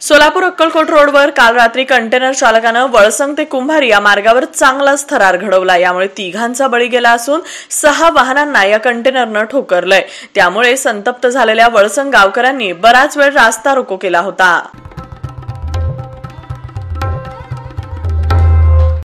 सोलापूर अक्कलकोट रोडवर काल रात्री कंटेनर चालकानं वळसंग ते कुंभारी या मार्गावर चांगलाच थरार घडवला। यामुळे तिघांचा बळी गेला असून 6 वाहनांना या कंटेनरनं ठोकरलंय। त्यामुळे संतप्त झालेल्या वळसंग गावकऱ्यांनी बराच वेळ रास्ता रोको केला होता।